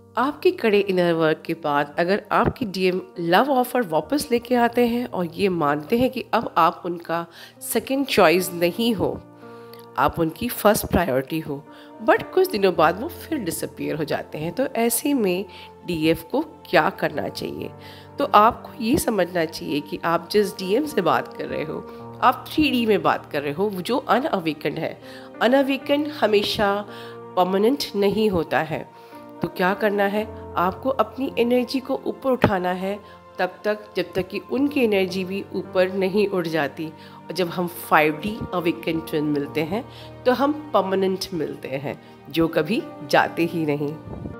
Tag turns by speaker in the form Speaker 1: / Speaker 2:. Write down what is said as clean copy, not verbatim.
Speaker 1: आपके कड़े inner work के बाद अगर आपकी डीएम लव ऑफ़र वापस लेके आते हैं और ये मानते हैं कि अब आप उनका सेकंड चॉइस नहीं हो, आप उनकी फर्स्ट प्रायोरिटी हो, बट कुछ दिनों बाद वो फिर डिसअपीयर हो जाते हैं, तो ऐसे में डीएफ को क्या करना चाहिए? तो आपको ये समझना चाहिए कि आप जिस डीएम से बात कर रहे हो, आप 3D में बात कर रहे हो, जो अनअवेकन्ड है। अनअवेकन्ड हमेशा परमानेंट नहीं होता है। तो क्या करना है, आपको अपनी एनर्जी को ऊपर उठाना है तब तक जब तक कि उनकी एनर्जी भी ऊपर नहीं उड़ जाती। और जब हम 5D अवेकन ट्विन मिलते हैं तो हम परमानेंट मिलते हैं, जो कभी जाते ही नहीं।